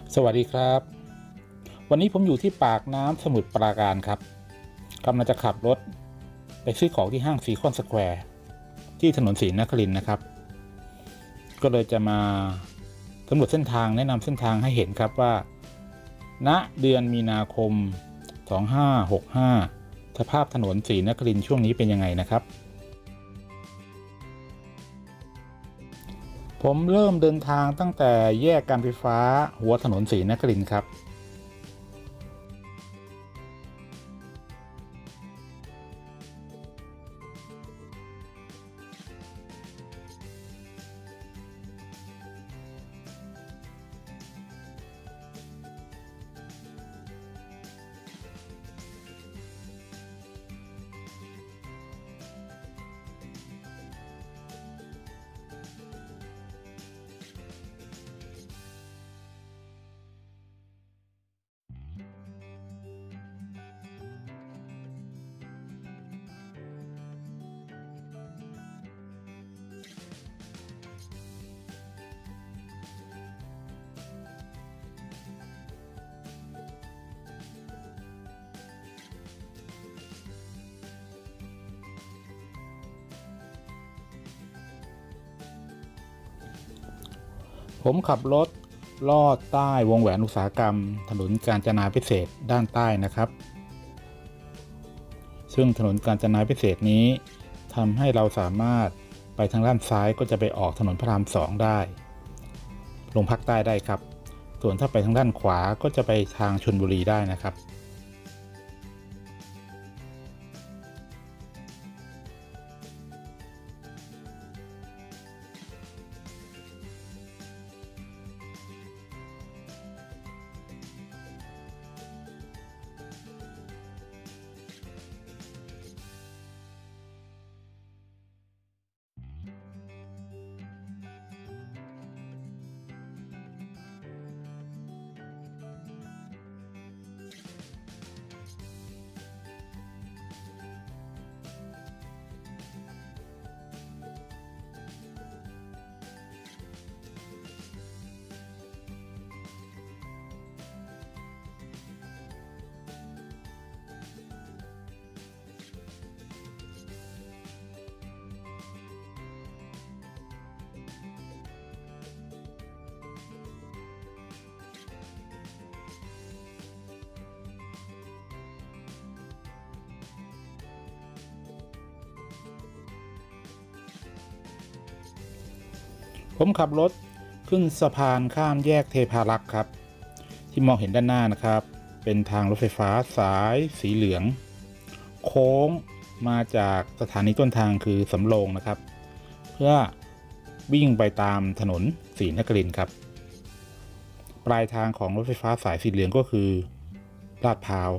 สวัสดีครับวันนี้ผมอยู่ที่ปากน้ำสมุทรปราการครับกำลังจะขับรถไปซื้อของที่ห้างซีคอนสแควร์ที่ถนนศรีนครินทร์นะครับก็เลยจะมาสำรวจเส้นทางแนะนำเส้นทางให้เห็นครับว่าณเดือนมีนาคม2565สภาพถนนศรีนครินทร์ช่วงนี้เป็นยังไงนะครับผมเริ่มเดินทางตั้งแต่แยกการไฟฟ้าหัวถนนศรีนครินทร์ครับ ผมขับรถลอดใต้วงแหวนอุตสาหกรรมถนนกาญจนาพิเศษกด้านใต้นะครับซึ่งถนนกาญจนาพิเศษกนี้ทำให้เราสามารถไปทางด้านซ้ายก็จะไปออกถนนพระราม2ได้ลงภาคใต้ได้ครับส่วนถ้าไปทางด้านขวาก็จะไปทางชลบุรีได้นะครับผมขับรถขึ้นสะพานข้ามแยกเทพารักษ์ครับที่มองเห็นด้านหน้านะครับเป็นทางรถไฟฟ้าสายสีเหลืองโค้งมาจากสถานีต้นทางคือสำโรงนะครับเพื่อวิ่งไปตามถนนศรีนครินทร์ครับปลายทางของรถไฟฟ้าสายสีเหลืองก็คือลาดพร้าว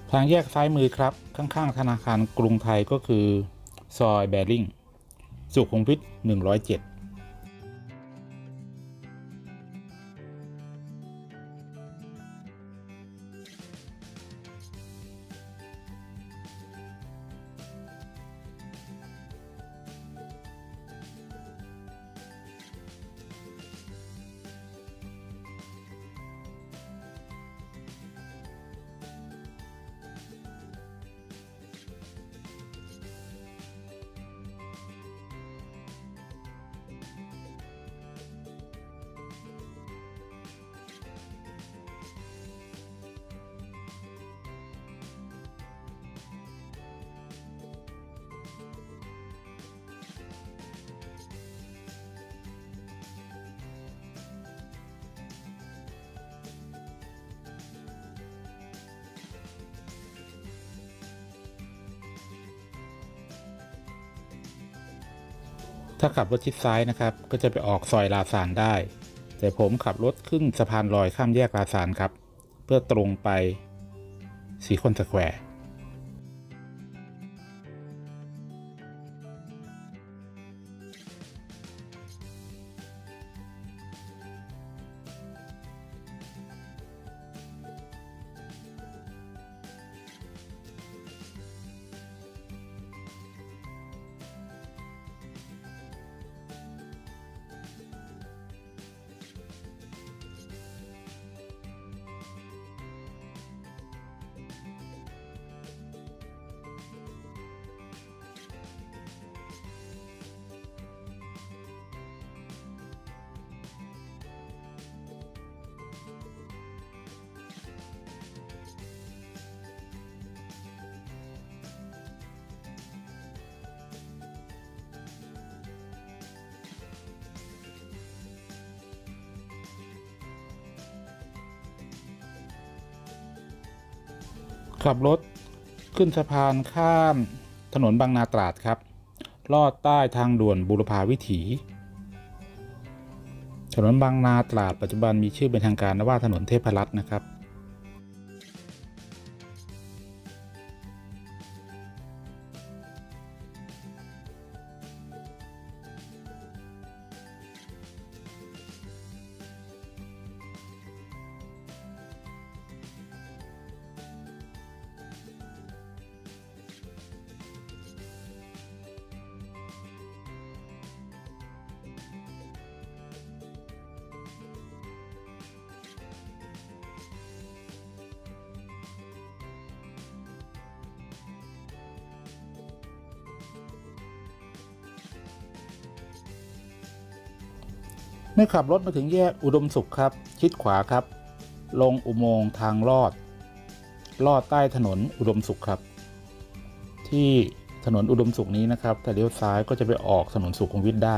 ทางแยกซ้ายมือครับข้างๆธนาคารกรุงไทยก็คือซอยแบริ่งสุขุมวิท107ถ้าขับรถชิดซ้ายนะครับก็จะไปออกซอยลาซานได้แต่ผมขับรถขึ้นสะพานลอยข้ามแยกลาซานครับเพื่อตรงไปสีคอนสแควร์ ขับรถขึ้นสะพานข้ามถนนบางนาตราดครับลอดใต้ทางด่วนบุรพาวิถีถนนบางนาตราดปัจจุบันมีชื่อเป็นทางการว่าถนนเทพรัตน์นะครับเมื่อขับรถมาถึงแยกอุดมสุขครับชิดขวาครับลงอุโมงค์ทางลอดใต้ถนนอุดมสุขครับที่ถนนอุดมสุขนี้นะครับถ้าเลี้ยวซ้ายก็จะไปออกถนนสุขุมวิทได้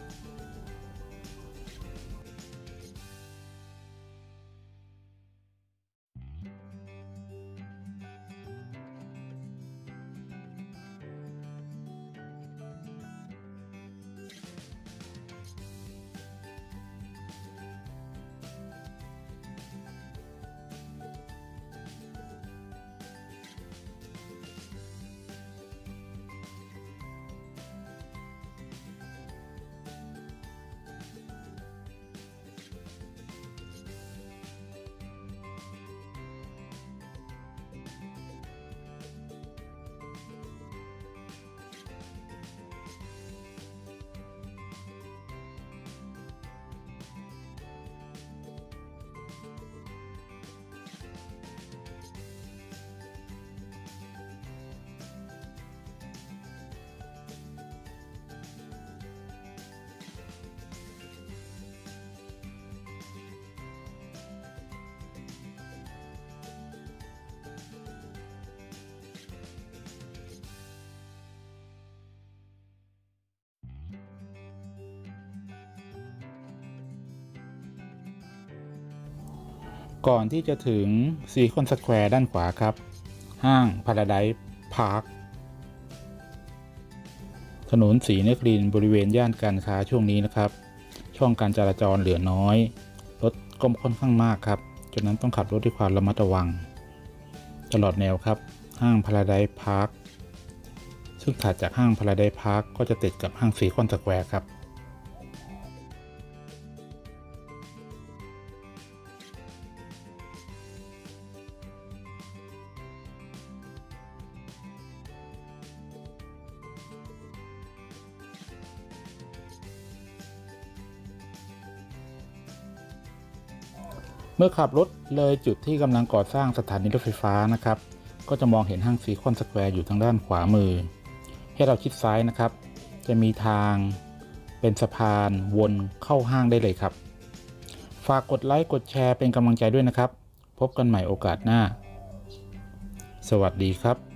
ก่อนที่จะถึงซีคอนสแควร์ด้านขวาครับห้างพาราไดซ์พาร์คถนนศรีนครินทร์บริเวณย่านการค้าช่วงนี้นะครับช่องการจราจรเหลือน้อยรถก็ค่อนข้างมากครับฉะนั้นต้องขับรถด้วยความระมัดระวังตลอดแนวครับห้างพาราไดซ์พาร์คซึ่งถัดจากห้างพาราไดซ์พาร์คก็จะติดกับห้างซีคอนสแควร์ครับเมื่อขับรถเลยจุดที่กำลังก่อสร้างสถานีรถไฟฟ้านะครับก็จะมองเห็นห้างซีคอนสแควร์อยู่ทางด้านขวามือให้เราชิดซ้ายนะครับจะมีทางเป็นสะพานวนเข้าห้างได้เลยครับฝากกดไลค์กดแชร์เป็นกำลังใจด้วยนะครับพบกันใหม่โอกาสหน้าสวัสดีครับ